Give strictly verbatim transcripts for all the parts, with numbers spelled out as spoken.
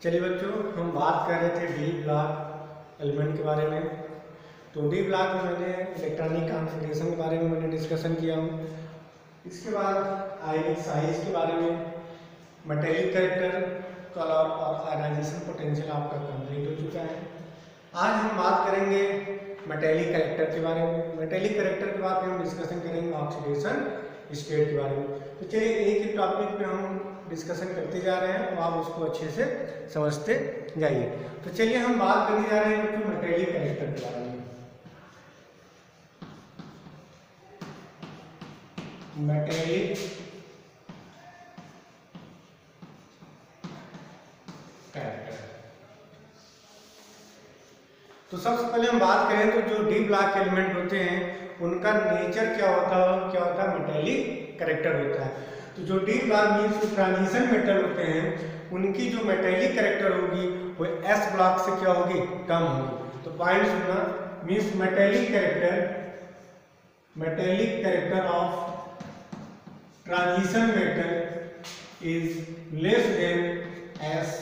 चलिए बच्चों, हम बात कर रहे थे डी ब्लॉक एलिमेंट के बारे में। तो डी ब्लॉक में मैंने इलेक्ट्रॉनिक कॉन्फ़िगरेशन के बारे में मैंने डिस्कशन किया हूँ। इसके बाद आयनिक साइज के बारे में, मेटेलिक कैरेक्टर, कलर और आयनाइजेशन पोटेंशियल आपका कंप्लीट हो चुका है। आज हम बात करेंगे मेटेलिक कैरेक्टर के बारे में। मेटेलिक कैरेक्टर के बाद हम डिस्कशन करेंगे ऑक्सीडेशन स्टेट के बारे में। तो चलिए एक ही टॉपिक पे हम डिस्कशन करते जा रहे हैं, तो आप उसको अच्छे से समझते जाइए। तो चलिए हम बात करने जा रहे हैं मेटेलिक कैरेक्टर के बारे में। मेटेलिक कैरेक्टर, तो सबसे पहले हम बात करें तो जो डी ब्लॉक एलिमेंट होते हैं उनका नेचर क्या होता है, क्या होता है मेटेलिक कैरेक्टर होता है। तो जो डी ब्लॉक मीन्स जो ट्रांजिशन मेटल होते हैं उनकी जो मेटेलिक कैरेक्टर होगी वो एस ब्लॉक से क्या होगी, कम होगी। तो पॉइंट सुनना, means metallic character, metallic character of transition metal is less than S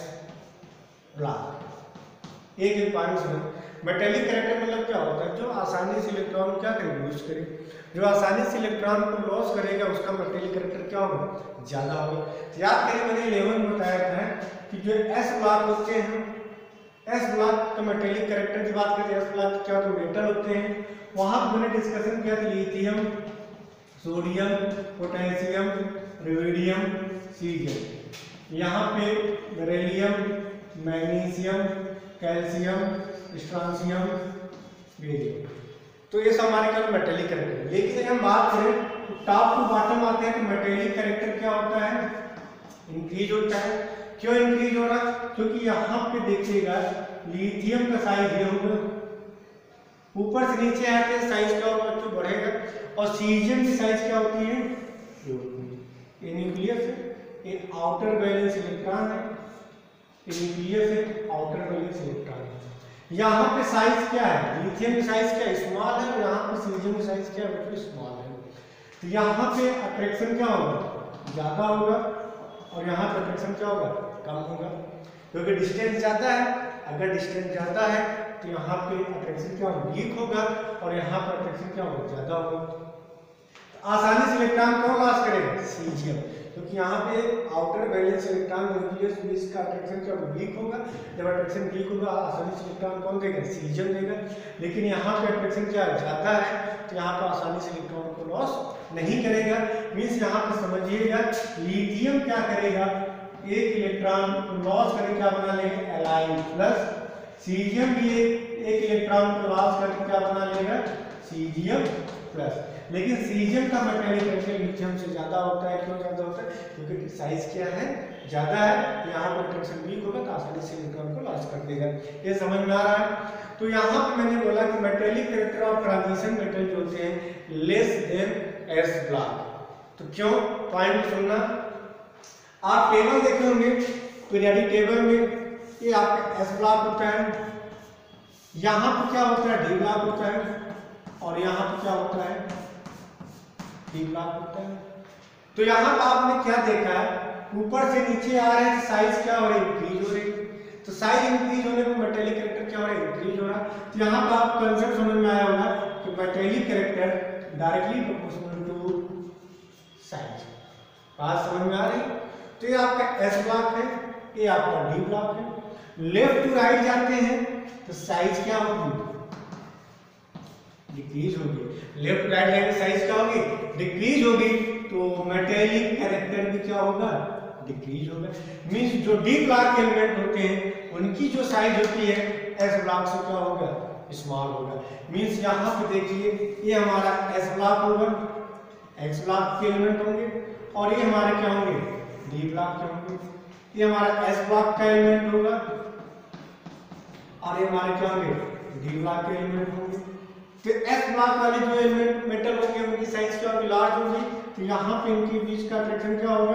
block. एक एक पॉइंट सुनो, मेटेलिक कैरेक्टर मतलब क्या होता है, जो आसानी से इलेक्ट्रॉन क्या करे, लूज करे। जो आसानी से इलेक्ट्रॉन को लॉस करेगा उसका मेटेलिक कैरेक्टर क्या होगा, ज्यादा होगा। याद करिए मैंने इलेवन में बताया था कि जो एस ब्लॉक होते हैं, एस ब्लॉक का मेटेलिक कैरेक्टर की बात करते हैं, एस ब्लॉक क्या होते हैं, मेटल होते हैं। वहां मैंने डिस्कशन किया था lithium, sodium, potassium, rubidium, caesium. यहाँ पे beryllium, magnesium, calcium, strontium, barium. तो ये सब हमारे क्या मेटेलिक कैरेक्टर है। लेकिन अगर हम बात करें तो टॉप टू बॉटम आते हैं तो मेटेलिक कैरेक्टर क्या होता है, इंक्रीज होता है। क्यों इंक्रीज हो रहा है, क्योंकि यहाँ पे देखिएगा लिथियम का साइज ये होगा, ऊपर से नीचे आते हैं साइज क्या होगा बच्चों, बढ़ेगा। और सीजियम की साइज क्या होती है, ये न्यूक्लियस है, ये आउटर वैलेंस इलेक्ट्रॉन है, ये न्यूक्लियस है, आउटर वैलेंस इलेक्ट्रॉन है। यहाँ पे साइज क्या है, लिथियम की साइज क्या है, स्मॉल है, और यहाँ पे सीजियम की साइज क्या है, स्मॉल है। तो यहाँ पे अट्रैक्शन क्या होगा, ज्यादा होगा, और यहाँ पे अट्रैक्शन क्या होगा, कम होगा, क्योंकि डिस्टेंस ज्यादा है। अगर डिस्टेंस ज्यादा है तो यहाँ पे अट्रैक्शन क्या होगा, वीक होगा, और यहाँ पर अट्रैक्शन क्या होगा, ज्यादा होगा। तो आसानी से इलेक्ट्रॉन कौन लॉस करेगा, सीजियम, क्योंकि यहाँ पे आउटर वैलेंस इलेक्ट्रॉन न्यूक्लियस बीच का अट्रैक्शन क्या होगा, वीक होगा। जब अट्रैक्शन वीक होगा आसानी से इलेक्ट्रॉन कौन देगा, सीजियम देगा। लेकिन यहाँ पे अट्रैक्शन क्या ज्यादा है तो यहाँ पे आसानी से इलेक्ट्रॉन को लॉस नहीं करेगा। मीन्स यहाँ पे समझिएगा लिथियम क्या करेगा, एक इलेक्ट्रॉन को लॉस करके क्या बना लेगा, एलाइन प्लस। सीजियम भी एक इलेक्ट्रॉन को लॉस करके क्या बना लेगा, सीजियम प्लस। लेकिन सीजियम का मेटेलिक कैरेक्टर लिथियम से ज्यादा होता है। क्यों ज्यादा होता है, क्योंकि साइज क्या है, ज्यादा है। यहाँ पर अट्रैक्शन वीक होगा तो आसानी से इलेक्ट्रॉन को लॉस कर देगा। ये समझ में आ रहा है। तो यहाँ पे मैंने बोला कि metallic character of transition metal जो होते हैं लेस देन एस ब्लॉक। तो क्यों, पॉइंट सुनना, आप टेबल देखे होंगे पीरियोडिक टेबल में, ये आपका एस ब्लॉक होता है, यहाँ पे क्या होता है, डी ब्लॉक होता है, और यहाँ पे क्या होता है, डी ब्लॉक होता है। तो यहाँ पे आपने क्या देखा है, ऊपर से नीचे आ रहे हैं, साइज क्या हो रही है, इंक्रीज हो रही है। तो साइज इंक्रीज होने पर मेटेलिक कैरेक्टर क्या हो रहा है, इंक्रीज हो रहा है। तो यहाँ पे आप कंसेप्ट समझ में आया होगा कि metallic character directly proportional to size. बात समझ में आ रही। तो ये आपका एस ब्लॉक है, ये आपका डी ब्लॉक है। लेफ्ट टू राइट जाते हैं तो साइज क्या होगी, डिक्रीज होगी। लेफ्ट राइट लाइन साइज क्या होगी, डिक्रीज होगी। तो मेटेलिक कैरेक्टर भी क्या होगा, डिक्रीज होगा। मींस जो डी ब्लॉक एलिमेंट होते हैं उनकी जो साइज होती है एस ब्लॉक से क्या होगा, स्मॉल होगा। मींस यहाँ पे देखिए ये हमारा एस ब्लॉक होगा, एक्स ब्लॉक के एलिमेंट होंगे, और ये हमारे क्या होंगे, डी ब्लॉक के होंगे। ये हमारा एस ब्लॉक का एलिमेंट होगा, और ये हमारे क्या होंगे, डी ब्लॉक के एलिमेंट होंगे। फिर एस ब्लॉक वाले जो एलिमेंट मेटल होंगे उनकी साइज क्या होगी, लार्ज होगी। तो यहाँ पे इनके बीच का अट्रैक्शन क्या होगा,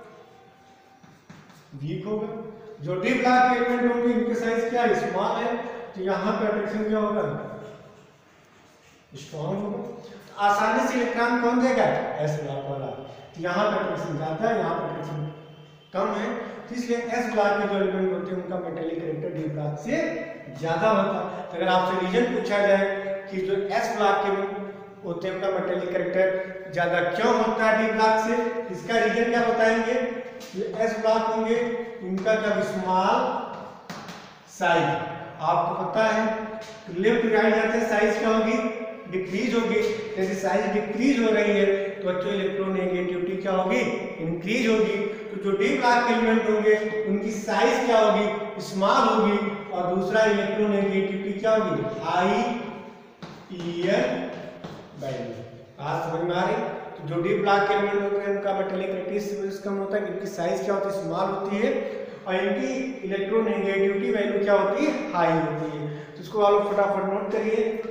वीक होगा। जो डी ब्लॉक के एलिमेंट होंगे इनकी साइज क्या है, स्मॉल है। तो यहाँ पे अट्रैक्शन क्या होगा, स्ट्रॉन्ग होगा। आसानी से इलेक्ट्रॉन कौन देगा, एस ब्लॉक वाला। तो यहाँ पे अट्रैक्शन ज्यादा है, यहाँ पे अट्रैक्शन कम है, तो इसलिए एस ब्लॉक के जो एलिमेंट होते हैं उनका मेटेलिक कैरेक्टर डी ब्लॉक से ज्यादा होता है। तो अगर आपसे रीजन पूछा जाए कि जो एस ब्लॉक के होते हैं उनका मेटेलिक कैरेक्टर ज्यादा क्यों होता है डी ब्लॉक से, इसका रीजन क्या बताएंगे? ये एस ब्लॉक होंगे उनका क्या स्मॉल साइज, आपको पता है लेफ्ट राइट जाते हैं साइज क्या होगी? डिक्रीज होगी। जैसे साइज डिक्रीज हो रही है तो अच्छे इलेक्ट्रोनेगेटिविटी क्या होगी? इंक्रीज होगी। तो जो डी ब्लॉक एलिमेंट होंगे उनकी साइज क्या होगी? स्मॉल होगी। और दूसरा इलेक्ट्रोनेगेटिविटी क्या होगी? High EN value. आज समझ में आ रही? तो जो डी ब्लॉक एलिमेंट होते हैं उनका मेटेलिक कैरेक्टरिस्टिक्स कम होता है, इनकी साइज क्या होती है? स्मॉल होती है और इनकी इलेक्ट्रोनेगेटिविटी वैल्यू क्या होती है? हाई होती है। तो इसको आप लोग फटाफट नोट करिए।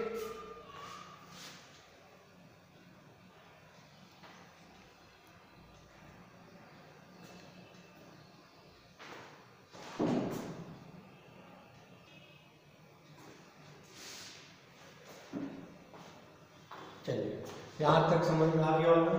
चलिए यहां तक समझ में आ गया होगा।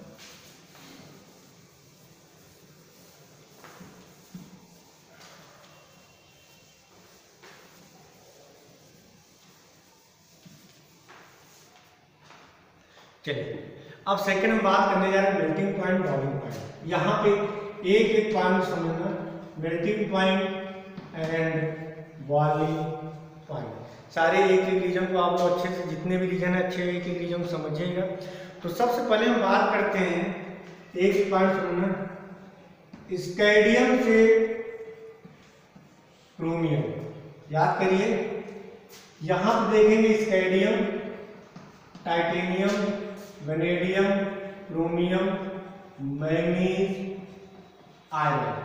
चलिए अब सेकंड में बात करने जा रहे हैं मेल्टिंग पॉइंट, बॉइलिंग पॉइंट। यहाँ पे एक एक पॉइंट समझना, melting point and boiling point. सारे एक एक रीजन को आप लोग अच्छे से, जितने भी रीजन है अच्छे एक एक रीजन को समझिएगा। तो सबसे पहले हम बात करते हैं एक एक पॉइंट समझना, स्कैंडियम से क्रोमियम। याद करिए, यहां पे देखेंगे scandium, titanium, vanadium, chromium, manganese, iron,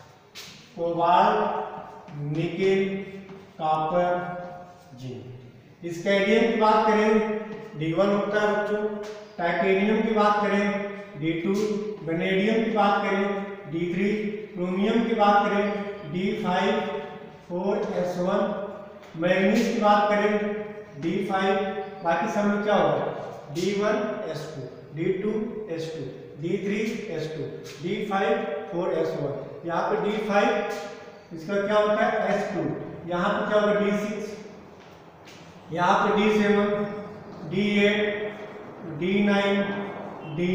cobalt, nickel, copper, zinc. Scandium की बात करें डी वन होता है बच्चों, टाइटेनियम की बात करें डी टू, वेनेडियम की बात करें डी थ्री, क्रोमियम की बात करें D five, four S one, manganese की बात करें डी फाइव, बाकी सब में क्या होगा? D one S two, D two S two, D three S two, D five, four S one. यहाँ पे डी फाइव इसका क्या होता है? S two. यहाँ पे क्या होगा? डी सिक्स, यहाँ पे D seven, D eight, D nine, D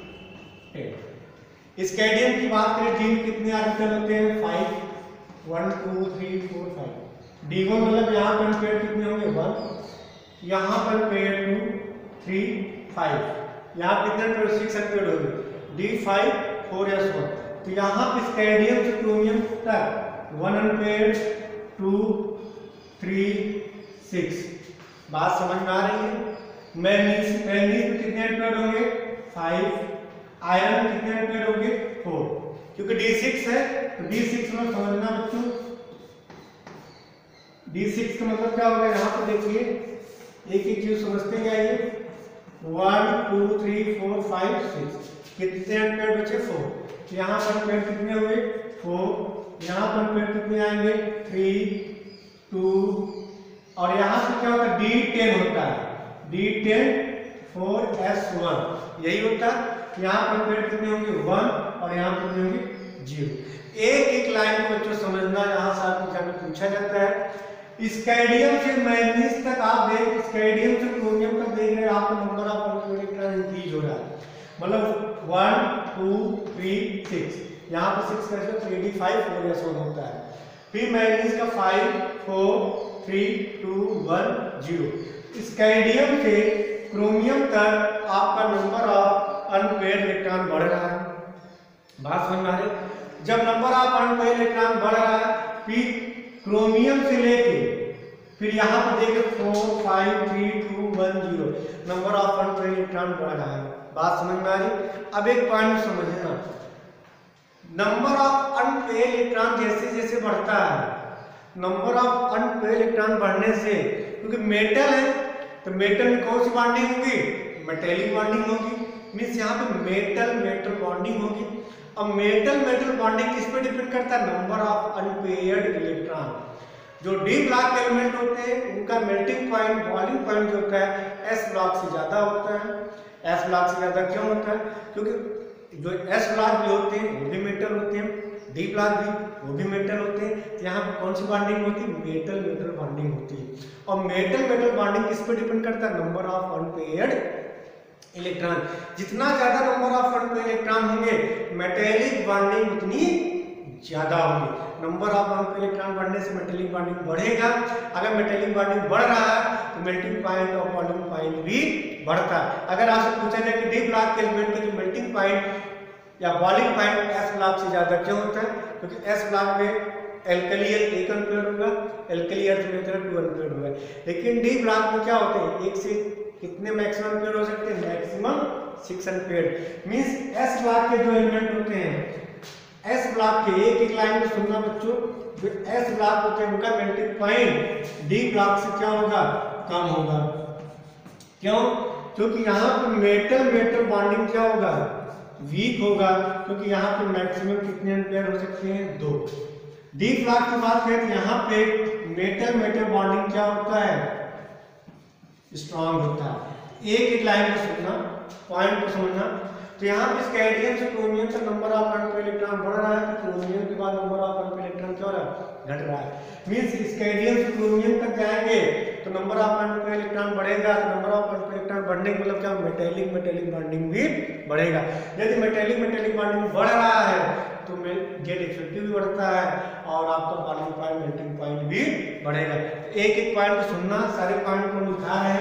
ten. Scandium की बात करें, डी में कितने ऑर्बिटल होते हैं? Five, one two three four five. D one मतलब यहाँ पर पेयर कितने होंगे? वन, यहाँ पर पेयर टू, थ्री, फाइव। यहाँ कितने पेयर? सिक्स पेयर होंगे। D five, four S one. तो यहाँ पे स्कैंडियम से क्रोमियम तक one unpaired, two, three, six. बात समझ में आ रही है? मैंगनीज, मैंगनीज में कितने पेयर होंगे? फाइव। आयरन कितने पेयर होंगे? फोर। क्योंकि डी सिक्स है तो डी सिक्स में समझना बच्चों, डी सिक्स का मतलब क्या होगा? यहाँ पे देखिए एक एक चीज समझते जाइए। One two three four five six, कितने एम्पेयर बचे? फोर। यहाँ पर एम्पेयर कितने हुए? फोर। यहाँ पर एम्पेयर कितने आएंगे? थ्री, टू, और यहाँ से क्या होता है? डी टेन होता है, D ten, four S one, यही होता है। यहाँ पर एम्पेयर कितने होंगे? वन, और यहाँ पर कितने होंगे? जीरो। एक एक लाइन को बच्चों समझना, यहाँ से आपको पूछा जाता है। स्कैंडियम से मैंगनीज तक आप देख, स्कैंडियम से क्रोमियम तक देख रहे हैं, आपका नंबर ऑफ इलेक्ट्रॉन इंक्रीज हो रहा है। मतलब वन, टू, थ्री, सिक्स, यहाँ पर सिक्स करके three D five, four S one होता है। फिर मैंगनीज का five, four, three, two, one, zero. Scandium से क्रोमियम तक आपका नंबर ऑफ अनपेयर्ड इलेक्ट्रॉन बढ़ रहा है। बात समझ में आ रही? जब नंबर ऑफ अनपेयर्ड इलेक्ट्रॉन बढ़ रहा है, फिर क्रोमियम से लेके फिर यहाँ पर देखिए four, five, three, two, one, zero, number of unpaired electron बढ़ रहा है। बात समझ में आ रही? अब एक पॉइंट समझना, नंबर ऑफ अनपेयर्ड इलेक्ट्रॉन जैसे जैसे बढ़ता है, नंबर ऑफ अनपेयर्ड इलेक्ट्रॉन बढ़ने से, क्योंकि मेटल है तो मेटल में कौन सी बॉन्डिंग होगी? मेटेलिक बॉन्डिंग होगी। मीन्स यहाँ पे मेटल मेटल बॉन्डिंग होगी। अब मेटल मेटल बॉन्डिंग किस पे डिपेंड करता है? Number of unpaired electron. जो डी ब्लॉक एलिमेंट होते हैं उनका मेल्टिंग पॉइंट, बॉइलिंग पॉइंट जो होता है एस ब्लॉक से ज्यादा होता है। एस ब्लॉक से ज्यादा क्यों होता है? क्योंकि जो एस ब्लॉक भी होते हैं वो भी मेटल होते हैं, डी ब्लॉक भी वो भी मेटल होते हैं। यहाँ पे कौन सी बॉन्डिंग होती है? मेटल मेटल बॉन्डिंग होती है। और मेटल मेटल बॉन्डिंग किस पे डिपेंड करता है? Number of unpaired electron. जितना ज्यादा नंबर ऑफ अनपेयर्ड इलेक्ट्रॉन होंगे मेटेलिक बॉन्डिंग उतनी ज्यादा होगी। नंबर ऑफ अनपेयर्ड इलेक्ट्रॉन बढ़ने से मेटेलिक बॉन्डिंग बढ़ेगा। अगर मेटेलिक बॉन्डिंग बढ़ रहा है तो मेल्टिंग पॉइंट और बॉइलिंग पॉइंट भी बढ़ता है। अगर आपसे पूछा जाए कि डी ब्लॉक के एलिमेंट का जो मेल्टिंग पॉइंट या बॉइलिंग पॉइंट एस ब्लॉक से ज्यादा क्यों होता है? क्योंकि एस ब्लॉक में एल्कली एक अनपेयर्ड होगा, एल्कली अर्थ में टू अनपेयर्ड होगा। लेकिन डी ब्लॉक में क्या होते हैं? एक से कितने मैक्सिमम अनपेयर्ड हो सकते हैं? Maximum six unpaired. Means S block के जो एलिमेंट होते हैं, एस ब्लॉक के एक एक लाइन में सुनना बच्चों, जो एस ब्लॉक होते हैं उनका मेल्टिंग पॉइंट डी ब्लॉक से क्या होगा? कम होगा। क्यों? क्योंकि यहाँ पर मेटल मेटल बॉन्डिंग क्या होगा? वीक होगा। क्योंकि यहाँ पे मैक्सिमम कितने अनपेयर हो सकते हैं? दो। डी ब्लॉक की बात करें तो यहाँ पे मेटल मेटल बॉन्डिंग क्या होता है? स्ट्रॉन्ग होता है। एक एक लाइन को सुनना, पॉइंट को समझना। तो यहाँ पे स्कैंडियम से क्रोमियम तक नंबर ऑफ अनपेयर इलेक्ट्रॉन बढ़ रहा है, तो क्रोमियम के बाद नंबर ऑफ अनपेयर इलेक्ट्रॉन क्या हो रहा है? घट रहा है। मींस स्कैंडियम से क्रोमियम तक जाएंगे तो नंबर ऑफ अनपेयर इलेक्ट्रॉन बढ़ेगा। तो नंबर ऑफ अनपेयर इलेक्ट्रॉन बढ़ने का मतलब क्या? मेटेलिक मेटेलिक बॉन्डिंग भी बढ़ेगा। यदि मेटेलिक मेटेलिक बॉन्डिंग बढ़ रहा है तो गेट इफेक्टिव भी बढ़ता है और आपका बॉइलिंग पॉइंट मेल्टिंग पॉइंट भी बढ़ेगा। एक एक पॉइंट को सुनना, सारे पॉइंट को लिखा है।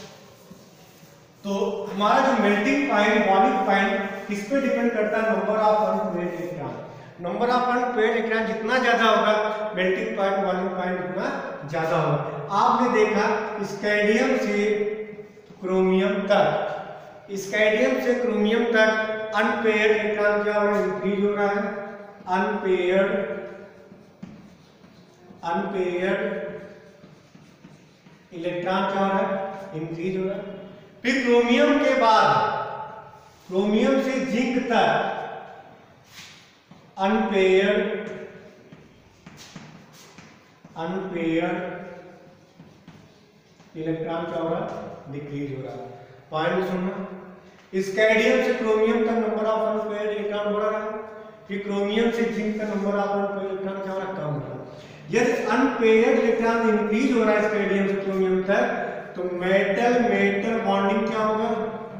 तो हमारा जो मेल्टिंग पॉइंट बॉइलिंग पॉइंट किस पे डिपेंड करता है? Number of unpaired electron. Number of unpaired electron जितना ज्यादा होगा मेल्टिंग पॉइंट बॉइलिंग पॉइंट उतना ज्यादा होगा। आपने देखा स्कैंडियम से क्रोमियम तक, स्कैंडियम से क्रोमियम तक अनपेयर्ड इलेक्ट्रॉन क्या हो रहा है? इंक्रीज हो रहा है। अनपेयर्ड अनपेयर्ड इलेक्ट्रॉन क्या हो रहा है? इंक्रीज हो रहा है। फिर क्रोमियम के बाद क्रोमियम से जिंक तक अनपेयर्ड अनपेयर्ड इलेक्ट्रॉन क्या हो रहा है? डिक्रीज हो रहा है। पॉइंट सुनना, स्कैंडियम से क्रोमियम तक नंबर ऑफ अनपेयर्ड इलेक्ट्रॉन बढ़ रहा है। फिर क्रोमियम से जिंक तक नंबर ऑफ अनपेयर्ड इलेक्ट्रॉन क्या हो रहा है? कम हो रहा है। यदि अनपेयर्ड इलेक्ट्रॉन इंक्रीज हो रहा है स्कैंडियम से क्रोमियम तक तो मेटल मेटल बॉन्डिंग क्या होगा?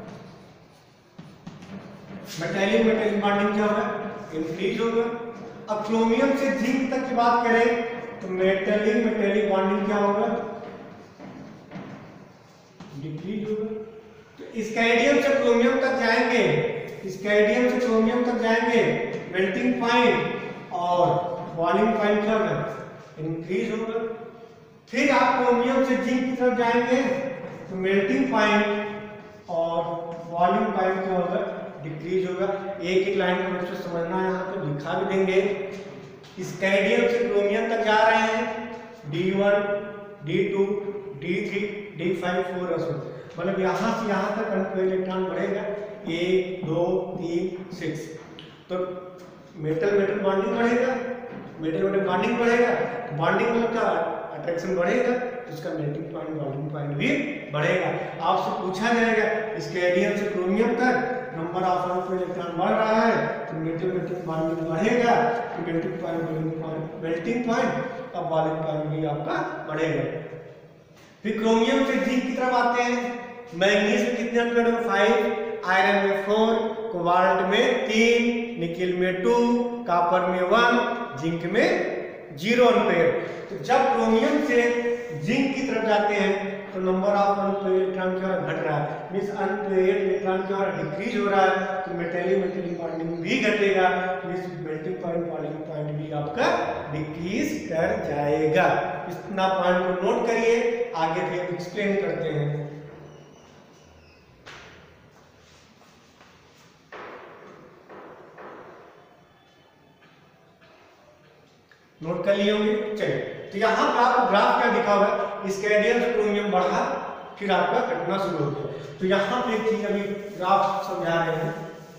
मेटेलिक मेटेलिक बॉन्डिंग क्या होगा? इंक्रीज होगा। अब क्रोमियम से जिंक तक की बात करें तो मेटेलिक मेटेलिक बॉन्डिंग क्या होगा? डिक्रीज होगा। तो स्कैंडियम से क्रोमियम तक जाएंगे, स्कैंडियम से क्रोमियम तक जाएंगे, मेल्टिंग पॉइंट और बॉइलिंग पॉइंट क्या होगा? इंक्रीज होगा। फिर आप क्रोमियम से जिंक की तरफ जाएंगे तो मेल्टिंग पॉइंट और बॉइलिंग पॉइंट क्या होगा? डिक्रीज होगा। एक एक लाइन को बच्चों समझना, यहाँ पे लिखा भी देंगे। स्कैंडियम से क्रोमियम तक जा रहे हैं, D one, D two, D three, D five, four और सो, मतलब यहाँ से यहाँ तक अनपेयर्ड इलेक्ट्रॉन बढ़ेगा। एक, दो, तीन, सिक्स। तो मेटल मेटल बॉन्डिंग बढ़ेगा, मेटल मेटल बॉन्डिंग बढ़ेगा, बॉन्डिंग मतलब क्या? अट्रैक्शन बढ़ेगा, तो इसका मेल्टिंग पॉइंट बॉइलिंग पॉइंट भी बढ़ेगा। आपसे पूछा जाएगा स्कैंडियम से क्रोमियम तक नंबर ऑफ अनपेयर्ड इलेक्ट्रॉन बढ़ रहा है तो मेटल मेटल बॉन्डिंग बढ़ेगा, तो melting point boiling point melting point और बॉइलिंग पॉइंट भी आपका बढ़ेगा। फिर क्रोमियम से जिंक की तरफ आते हैं। मैग्नीज में कितने अनपेयर्ड होंगे? फाइव, आयरन में फोर, कोबाल्ट में तीन, निकेल में टू, कॉपर में वन, जिंक में जीरो अनपेयर। तो जब क्रोमियम से जिंक की तरफ जाते हैं तो नंबर ऑफ अनपेयर्ड इलेक्ट्रॉन क्या घट रहा है, मींस अनपेयर्ड इलेक्ट्रॉन क्या डिक्रीज हो रहा है। तो मेटेलिक मेटेलिक बॉन्डिंग भी घटेगा, means melting point boiling point भी आपका डिक्रीज कर जाएगा। इतना पॉइंट को नोट करिए, आगे फिर एक्सप्लेन करते हैं। नोट कर लिए होंगे। चलिए, तो यहाँ पे आपको ग्राफ क्या दिखा हुआ है, स्कैंडियम से क्रोमियम बढ़ा, फिर आपका घटना शुरू हो गया। तो यहाँ पे एक चीज अभी ग्राफ समझा रहे हैं,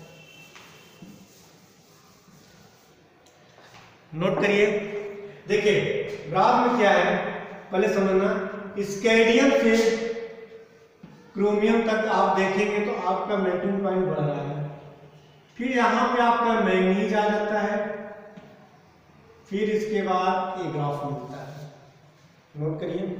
नोट करिए। देखिए ग्राफ में क्या है, पहले समझना। स्कैंडियम से क्रोमियम तक आप देखेंगे तो आपका मेल्टिंग पॉइंट बढ़ रहा है, फिर यहाँ पे आपका मैंगनीज आ जाता है, फिर इसके बाद ये ग्राफ मिलता है, नोट करिए।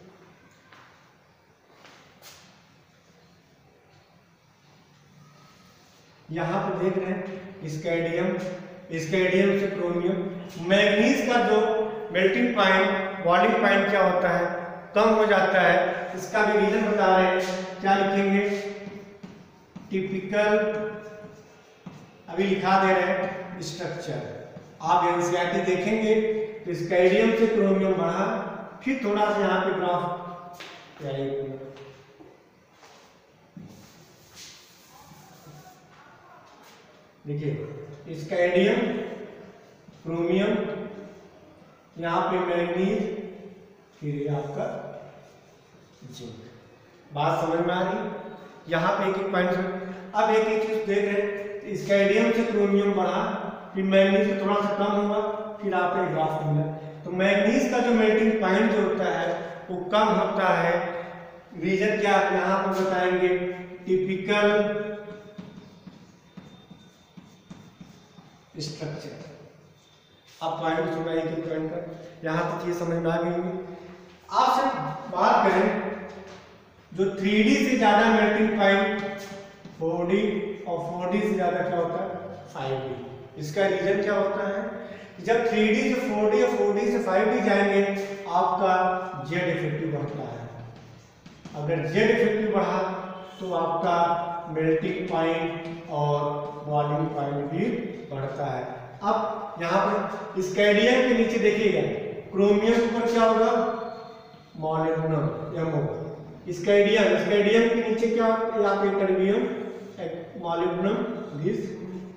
यहाँ पे देख रहे हैं स्कैंडियम, स्कैंडियम से क्रोमियम। मैंगनीज का जो मेल्टिंग पॉइंट, बॉइलिंग पॉइंट क्या होता है, कम हो जाता है। इसका भी रीजन बता रहे हैं, क्या लिखेंगे, टिपिकल, अभी लिखा दे रहे हैं स्ट्रक्चर। आप एनसीईआरटी देखेंगे तो स्कैंडियम से क्रोमियम बढ़ा, फिर थोड़ा सा यहाँ पे ग्राफ देखिए, स्कैंडियम, क्रोमियम, यहाँ पे मैंगनीज, फिर ये आपका जिंक। बात समझ में आ रही? यहाँ पे एक एक पॉइंट। अब एक एक चीज देख रहे हैं, स्कैंडियम से क्रोमियम बढ़ा, फिर मैंगनीज से थोड़ा सा कम हुआ, फिर आपको ग्राफ मिला। तो मैंगनीज का जो मेल्टिंग पॉइंट जो होता है वो कम होता है। रीजन क्या आप यहाँ पर बताएंगे, टिपिकल स्ट्रक्चर। अब पॉइंट सुनाइए कि पॉइंट का यहाँ तक ये समझ में आ गई होगी। आपसे बात करें जो थ्री डी से ज्यादा मेल्टिंग पॉइंट फोर डी, और फोर डी से ज्यादा क्या होता है, फाइव डी। इसका रीजन क्या होता है, जब थ्री डी से फोर डी और फोर डी से फाइव डी जाएंगे आपका जेड इफेक्टिव बढ़ता है। अगर जेड इफेक्टिव बढ़ा तो आपका मेल्टिंग पॉइंट और बॉइलिंग पॉइंट भी बढ़ता है। अब यहाँ पर स्कैंडियम के नीचे देखिएगा, क्रोमियम के ऊपर क्या होगा, मॉलिब्डेनम, एमओ। स्कैंडियम, स्कैंडियम के नीचे क्या होगा, यहाँ पे टर्बियम, मॉलिब्डेनम, दिस।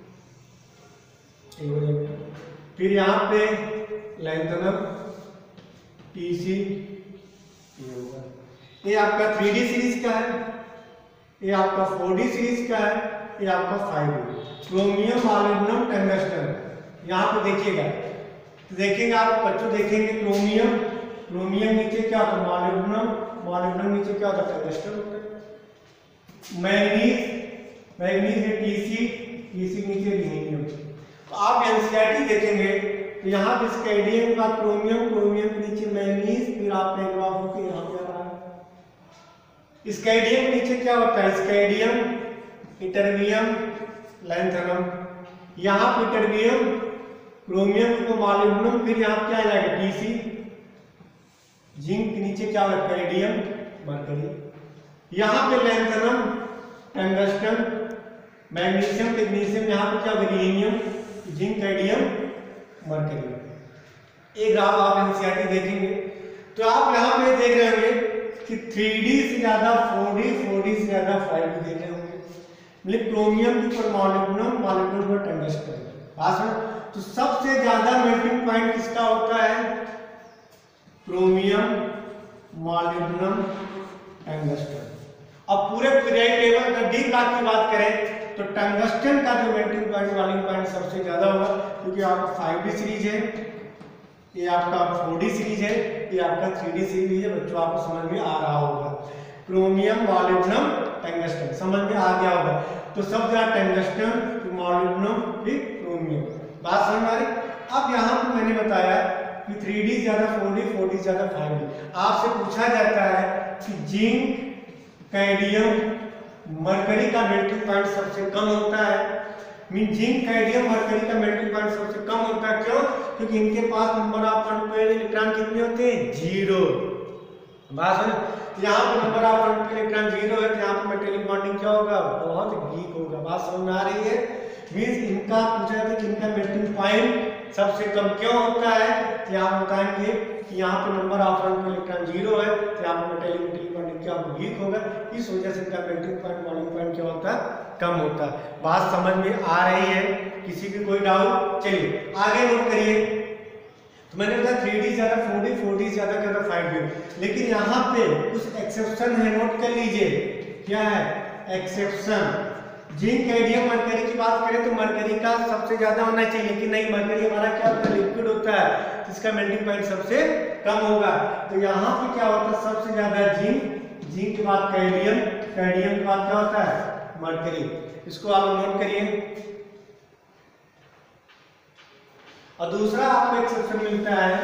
फिर यहाँ पे लैंथनम, टीसी, ये होगा। ये आपका थ्री डी सीरीज का है, ये आपका फोर डी सीरीज का है, ये आपका five D. Chromium, molybdenum, tungsten. यहाँ पे देखिएगा, तो देखेंगे आप बच्चों, देखेंगे क्रोमियम, क्रोमियम नीचे क्या होता है, मॉलिब्डेनम, मॉलिब्डेनम नीचे क्या होता है, टंगस्टन होता है। मैंगनीज, मैंगनीज है टीसी, टीसी नीचे रिहीनियम। तो आप एनसीईआरटी देखेंगे तो यहाँ पे स्कैंडियम का क्रोमियम, क्रोमियम के नीचे मैंगनीज, फिर आपने ग्राफ होकर यहाँ पे आ रहा है। स्कैंडियम के नीचे क्या होता है, स्कैंडियम, इटर्बियम, लैंथनम। यहाँ पे इटर्बियम, क्रोमियम को मॉलिब्डेनम, फिर यहाँ क्या आ जाएगा, टीसी। जिंक के नीचे क्या होगा, कैडमियम, मरकरी। यहाँ पे लैंथनम, टंगस्टन, मैग्नीशियम, मैग्नीशियम, यहाँ पे क्या होगा, रिहीनियम, जिंक, कैडमियम, मरकरी। एक ग्राफ आप एनसीईआरटी देखेंगे तो आप यहाँ पे देख रहे होंगे कि थ्री डी से ज्यादा फोर डी, फोर डी से ज्यादा फाइव डी देख रहे होंगे। मतलब क्रोमियम के ऊपर मॉलिब्डेनम, मॉलिब्डेनम के ऊपर टंगस्टन। तो सबसे ज्यादा मेल्टिंग पॉइंट किसका होता है, क्रोमियम, मॉलिब्डेनम, टंगस्टन। अब पूरे पीरियड टेबल का डी ब्लॉक की बात करें तो टंगस्टन का जो मेल्टिंग पॉइंट, बॉइलिंग पॉइंट सबसे ज्यादा होगा, क्योंकि आपका फाइव डी सीरीज है, ये आपका फोर डी सीरीज है, ये आपका थ्री डी सीरीज है। बच्चों आपको समझ में आ रहा होगा, क्रोमियम, मॉलिब्डेनम, टंगस्टन समझ में आ गया होगा। तो सब ज्यादा टंगस्टन, फिर मॉलिब्डेनम, फिर क्रोमियम। बात समझ में आ रही? अब यहाँ पर मैंने बताया कि थ्री डी ज्यादा फोर डी, फोर डी ज्यादा फाइव डी। आपसे पूछा जाता है कि जिंक, कैडमियम, मरकरी का मेल्टिंग पॉइंट सबसे कम होता है। मीन जिंक, कैडमियम, मरकरी का मेल्टिंग पॉइंट सबसे कम होता है। क्यों? क्योंकि इनके पास नंबर ऑफ अनपेयर्ड इलेक्ट्रॉन कितने होते हैं, जीरो। बात समझ? यहाँ पे number of unpaired electron zero है, तो यहाँ पे मेटेलिक बॉन्डिंग क्या होगा, बहुत वीक होगा। बात समझ में आ रही है? मीन्स इनका पूछा जाता है कि इनका मेल्टिंग पॉइंट सबसे कम क्यों होता है, तो यहाँ बताएंगे कि यहाँ पे number of unpaired electron zero है, तो यहाँ पे मेटेलिक मेटेलिक बॉन्डिंग क्या वीक होगा। इस वजह से इनका मेल्टिंग पॉइंट, बॉइलिंग पॉइंट क्या होता है, कम होता है। बात समझ में आ रही है? किसी की कोई डाउट? चलिए आगे नोट करिए। तो मैंने बताया थ्री डी ज्यादा फोर डी, फोर डी ज्यादा क्या था फाइव डी। लेकिन यहाँ पे कुछ एक्सेप्शन है, नोट कर लीजिए। क्या है एक्सेप्शन? जिंक, कैडमियम, मरकरी की बात करें तो मरकरी का सबसे ज्यादा होना चाहिए, लेकिन नहीं, मरकरी हमारा क्या होता है, लिक्विड होता है, जिसका मेल्टिंग पॉइंट सबसे कम होगा। तो यहाँ पे क्या होता है, सबसे ज्यादा जिंक, जिंक के बाद कैडमियम, कैडमियम के बाद क्या होता है, मरकरी। इसको आप नोट करिए। और दूसरा आपको एक्सेप्शन मिलता है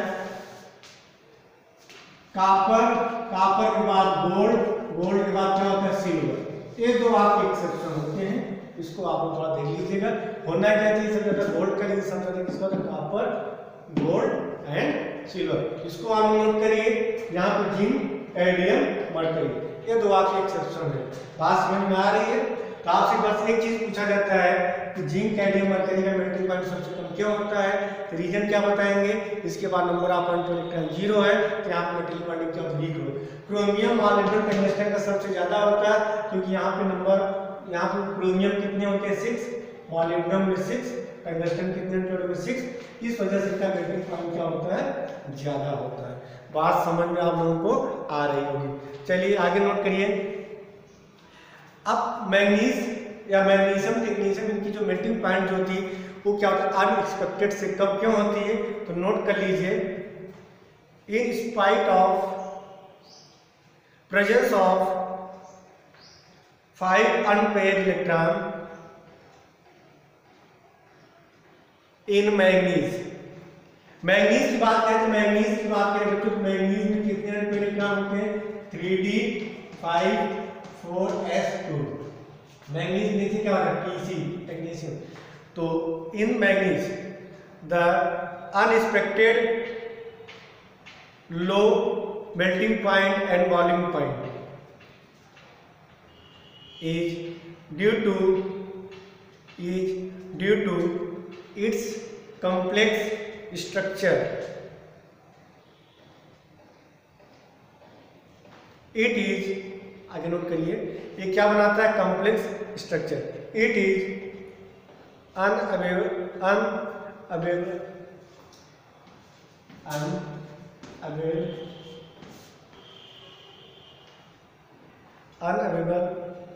कॉपर, कॉपर के बाद गोल्ड, गोल्ड के बाद क्या होता है सिल्वर। ये दो आपके एक्सेप्शन होते हैं, इसको आप थोड़ा देख लीजिएगा। होना क्या चाहिए सबसे ज्यादा गोल्ड का, लेकिन सबसे ज्यादा किसका होता है कॉपर, गोल्ड एंड सिल्वर। इसको आप नोट करिए, यहाँ पे जिंक, एडियम, मर्करी, ये दो आपके एक्सेप्शन है। बात समझ में आ रही है? तो आपसे बस एक चीज पूछा जाता है कि जिंक, एडियम, मर्करी का मेल्टिंग पॉइंट सबसे कम क्यों होता है, तो रीजन क्या बताएंगे। इसके बाद नंबर ऑफ इलेक्ट्रॉन जीरो है, तो यहाँ पे मेल्टिंग पॉइंट क्या वीक हो। क्रोमियम, मॉलिब्डेनम, टंगस्टन का सबसे ज्यादा होता है, क्योंकि यहाँ पे नंबर, यहाँ पे क्रोमियम कितने होते हैं सिक्स, मॉलिब्डेनम में सिक्स, टंगस्टन कितने होते हैं सिक्स। इस वजह से इसका मेल्टिंग पॉइंट क्या होता है, ज्यादा होता है। बात समझ में आप लोगों को आ रही होगी। चलिए आगे नोट करिए। अब मैग्नीज या मैग्नीशियम, टेक्नीशियम, इनकी जो मेल्टिंग पॉइंट जो थी वो क्या होता है अनएक्सपेक्टेड से कम क्यों होती है, तो नोट कर लीजिए। In spite of presence of five unpaired electron in manganese. Manganese की बात करें तो मैग्नीज की बात करें तो मैग्नीज में कितने अनपेयर्ड इलेक्ट्रॉन होते हैं, three D five four S two. Manganese नीचे क्या होता है पीसी, टेक्नीशियम। तो in manganese the unexpected low melting point and boiling point is due to is due to its complex structure. It is, आगे note करिए, ये क्या बनाता है complex structure. It is unavailable unavailable unavailable unavailable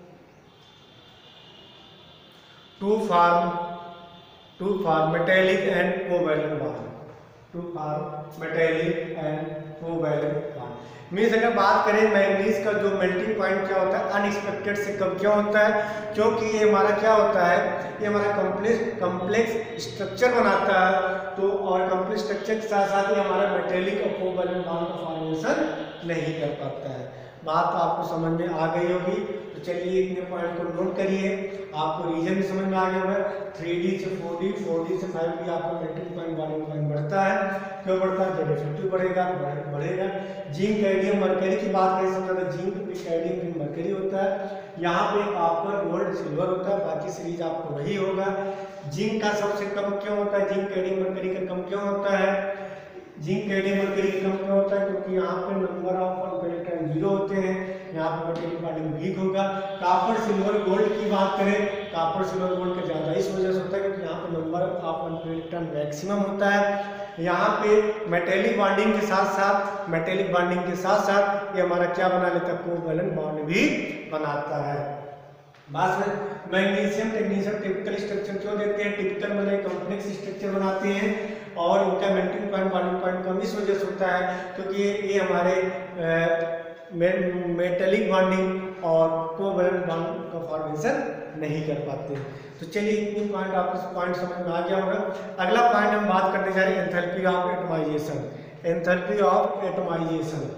to form to form metallic and covalent bond, to form metallic and covalent bond। Means अगर बात करें manganese का जो मेल्टिंग पॉइंट क्या होता है अनएक्सपेक्टेड से कम क्यों होता है, क्योंकि ये हमारा क्या होता है, ये हमारा कॉम्प्लेक्स कॉम्प्लेक्स स्ट्रक्चर बनाता है। तो और कॉम्प्लेक्स स्ट्रक्चर के साथ साथ ये हमारा मेटेलिक और कोवैलेंट बॉन्ड का फॉर्मेशन नहीं कर पाता है। बात तो आपको समझ में आ गई होगी। तो चलिए इतने पॉइंट को नोट करिए, आपको रीजन भी समझ में आ गया होगा। थ्री डी से फोर डी, फोर डी से फाइव डी आपका मेल्टिंग पॉइंट बॉइलिंग पॉइंट बढ़ता है। क्यों बढ़ता है, जब इफेक्टिव बढ़ेगा बढ़ेगा। जिंक, एडियम, मरकरी की बात करें सबसे ज्यादा जिंक, फिर एडियम, फिर मरकरी होता है। यहाँ पे कॉपर, गोल्ड, सिल्वर होता है, बाकी सीरीज आपको वही होगा। जिंक का सबसे कम क्यों होता है, जिंक, एडियम, मरकरी का कम क्यों होता है, जिंक, एडियम, मरकरी का कम क्यों होता है, क्योंकि यहाँ पे नंबर ऑफ इलेक्ट्रॉन जीरो होते हैं, यहाँ पे मेटेलिक बॉन्डिंग वीक होगा। कॉपर, सिल्वर, गोल्ड की बात करें, कॉपर, सिल्वर, गोल्ड का ज्यादा इस वजह से होता है क्योंकि यहाँ पे नंबर ऑफ इलेक्ट्रॉन मैक्सिमम होता है। यहाँ पे मेटेलिक बॉन्डिंग के साथ साथ मेटेलिक बॉन्डिंग के साथ साथ ये हमारा क्या बना लेता है, कोवैलेंट बॉन्ड भी बनाता है। बात में मैग्नीशियम, टेक्नीशियम टिपिकल स्ट्रक्चर क्यों देते हैं, टिपिकल मतलब कॉम्प्लेक्स स्ट्रक्चर बनाते हैं और इनका मेल्टिंग पॉइंट बॉइलिंग पॉइंट कम इस वजह से होता है क्योंकि ये हमारे मे, मेटेलिक बॉन्डिंग और कोवैलेंट बॉन्ड का फॉर्मेशन नहीं कर पाते। तो चलिए इतनी पॉइंट आपको पॉइंट समझ में आ गया होगा। अगला पॉइंट हम बात करने जा रहे हैं enthalpy of atomisation. Enthalpy of atomisation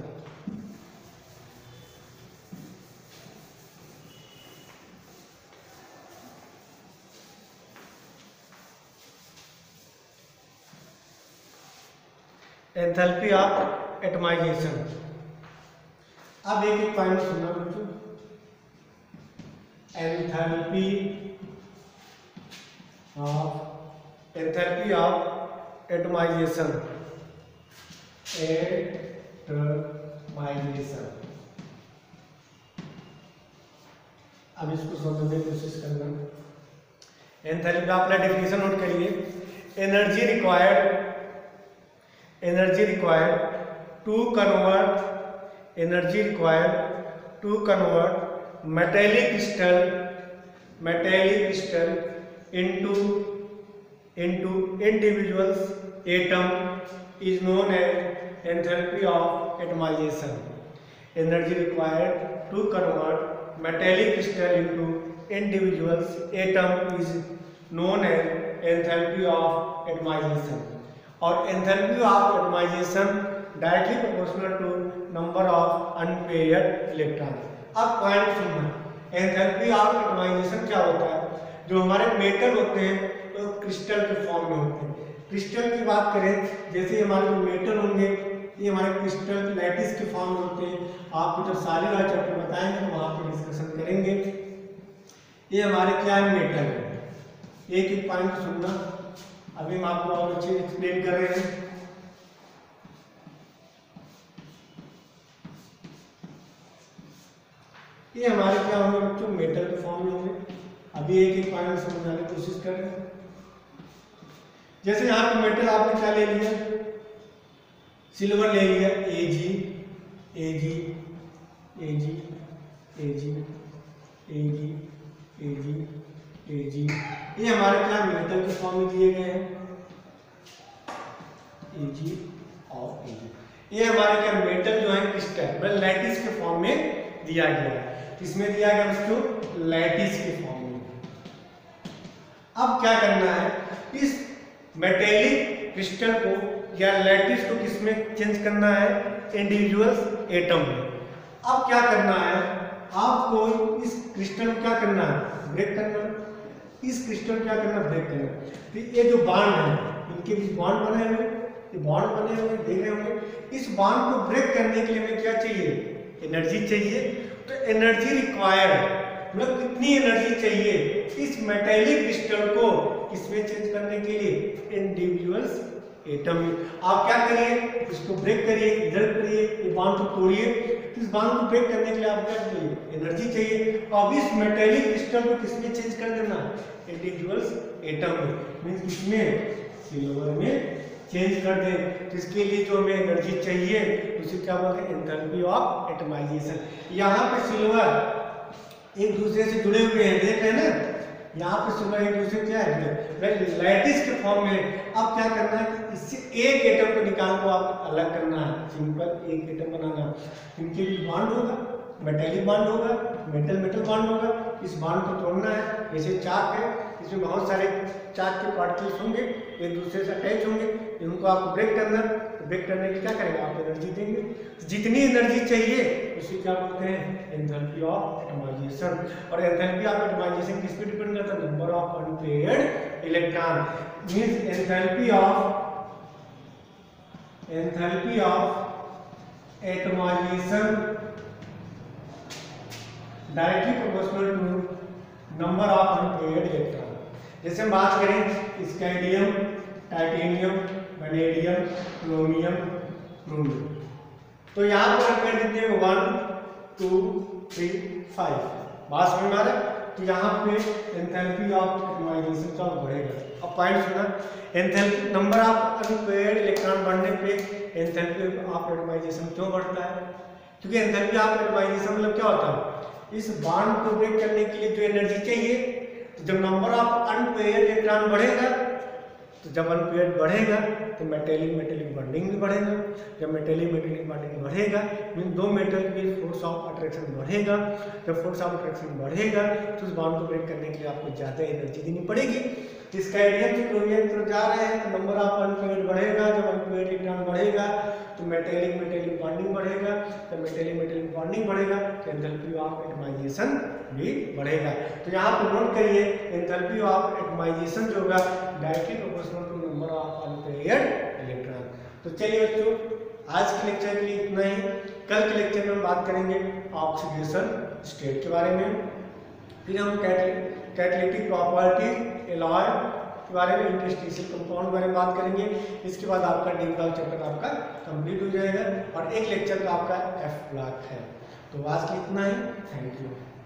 enthalpy of atomisation. अब एक एक पॉइंट सुनना बच्चों। Enthalpy of enthalpy of atomisation atomisation अब इसको समझने की कोशिश करना। एंथैल्पी का अपना डेफिनेशन नोट करिए। Energy required energy required to convert energy required to convert metallic crystal metallic crystal into into individuals atom is known as enthalpy of atomization. Energy required to convert metallic crystal into individuals atom is known as enthalpy of atomization. और enthalpy of atomisation directly proportional to number of unpaired electron. अब point सुनना, enthalpy of atomisation क्या होता है? जो हमारे metal होते हैं तो क्रिस्टल के फॉर्म में होते हैं। क्रिस्टल की बात करें, जैसे हमारे जो मेटल होंगे ये हमारे क्रिस्टल लैटिस के फॉर्म में होते हैं। आपको जब सारी रात चैप्टर बताएंगे तो वहाँ पे डिस्कशन करेंगे। ये हमारे क्या है? मेटल है। एक एक पॉइंट सुनना, अभी हम आपको और अच्छे एक्सप्लेन कर रहे हैं। ये हमारे क्या होंगे बच्चों? मेटल के फॉर्म में होंगे। अभी एक एक पॉइंट समझाने की कोशिश कर रहे हैं। जैसे यहाँ पे मेटल आपने क्या ले लिया? सिल्वर ले लिया, ए जी ए जी ए जी ए जी ए जी ए जी ए जी ये हमारे क्या मेटल के फॉर्म में दिए गए हैं, ए जी और ए जी। ये हमारे क्या मेटल जो है क्रिस्टल मतलब लैटिस के फॉर्म में दिया गया है। किसमें दिया गया बच्चों? लैटिस के फॉर्म में। अब क्या करना है? इस मेटेलिक क्रिस्टल को या लैटिस को किसमें चेंज करना है? इंडिविजुअल एटम में। अब क्या करना है? आपको इस क्रिस्टल को क्या करना है? ब्रेक करना है। इस क्रिस्टल को क्या करना? ब्रेक करना है। तो ये जो बॉन्ड है, इनके बीच बॉन्ड बने हुए, ये बॉन्ड बने हुए देख रहे होंगे। इस बॉन्ड को ब्रेक करने के लिए हमें क्या चाहिए? एनर्जी चाहिए। तो एनर्जी रिक्वायर्ड मतलब कितनी एनर्जी चाहिए इस मेटेलिक क्रिस्टल को इसमें चेंज करने के लिए? इंडिविजुअल्स एटम में। आप क्या करिए? इसको ब्रेक करिए, इधर करिए, ये बॉन्ड को तोड़िए। इस बॉन्ड को ब्रेक करने के लिए आपको क्या चाहिए? एनर्जी चाहिए। अब इस मेटेलिक क्रिस्टल को किसमें चेंज कर देना? इंडिविजुअल्स एटम में, मींस किसमें? सिल्वर में चेंज कर दें। तो इसके लिए जो हमें एनर्जी चाहिए उसे क्या बोलते हैं? Enthalpy of atomisation. यहाँ पे सिल्वर एक दूसरे से जुड़े हुए हैं, देख रहे हैं ना? यहाँ पे सिल्वर एक दूसरे क्या है? लैटिस के फॉर्म में। अब क्या करना है? इससे एक एटम को निकाल को आप अलग करना है। सिंपल एक एटम बनाना। इनके भी बॉन्ड होगा, मेटेलिक बॉन्ड होगा, मेटल मेटल बॉन्ड होगा। इस बॉन्ड को तोड़ना है। जैसे चाक है, इसमें बहुत सारे चाक के पार्टिकल्स होंगे, एक दूसरे से अटैच होंगे। इनको आपको ब्रेक करना। तो ब्रेक करने के क्या करेंगे? आप एनर्जी देंगे। जितनी एनर्जी चाहिए उसे क्या बोलते हैं? Enthalpy of atomisation. और एंथैल्पी ऑफ एटमाइजेशन किस पे डिपेंड करता है? Number of unpaired electron. Means enthalpy of enthalpy of atomisation directly proportional to number of unpaired electron. जैसे हम बात करें scandium, titanium, vanadium, chromium, chromium, तो यहाँ पर कर देते हैं वन टू थ्री फाइव। बात समझ में आ रहा है? तो यहाँ पे एंथैल्पी ऑफ एटमाइजेशन का बढ़ेगा। अब पॉइंट सुना, enthalpy number of unpaired electron बढ़ने पे एंथैल्पी ऑफ एटमाइजेशन क्यों बढ़ता है? क्योंकि एंथैल्पी ऑफ एटमाइजेशन मतलब क्या होता है? इस बॉन्ड को ब्रेक करने के लिए जो एनर्जी चाहिए, तो जब नंबर ऑफ अनपेयर्ड इलेक्ट्रॉन बढ़ेगा, तो जब अनपेयर्ड बढ़ेगा तो मेटेलिक मेटेलिक बॉन्डिंग भी बढ़ेगा। जब मेटेलिक मेटेलिक बॉन्डिंग बढ़ेगा मीन दो मेटल के बीच फोर्स ऑफ अट्रैक्शन बढ़ेगा। जब फोर्स ऑफ अट्रैक्शन बढ़ेगा तो उस बॉन्ड को ब्रेक करने के लिए आपको ज़्यादा एनर्जी देनी पड़ेगी। स्कैंडियम से क्रोमियम की तरफ जा रहे हैं तो नंबर ऑफ अनपेयर्ड बढ़ेगा। जब अनपेयर्ड इलेक्ट्रॉन बढ़ेगा तो मेटेलिक मेटेलिक बॉन्डिंग बढ़ेगा। जब मेटेलिक मेटेलिक बॉन्डिंग बढ़ेगा तो एंथैल्पी ऑफ एटमाइजेशन भी बढ़ेगा। तो यहाँ पर नोट करिए, एंथैल्पी ऑफ एटमाइजेशन जो होगा directly proportional to number of unpaired electron. तो चलिए बच्चों, आज के लेक्चर के लिए इतना ही। कल के लेक्चर में हम बात करेंगे ऑक्सीडेशन स्टेट के बारे में, फिर हम कैटालिटिक प्रॉपर्टी, एलॉय के बारे में, इंटरस्टिशियल कंपाउंड के बारे में बात करेंगे। इसके बाद आपका डी ब्लॉक चैप्टर आपका कंप्लीट हो जाएगा और एक लेक्चर का आपका एफ ब्लॉक है। तो आज के लिए इतना ही। Thank you.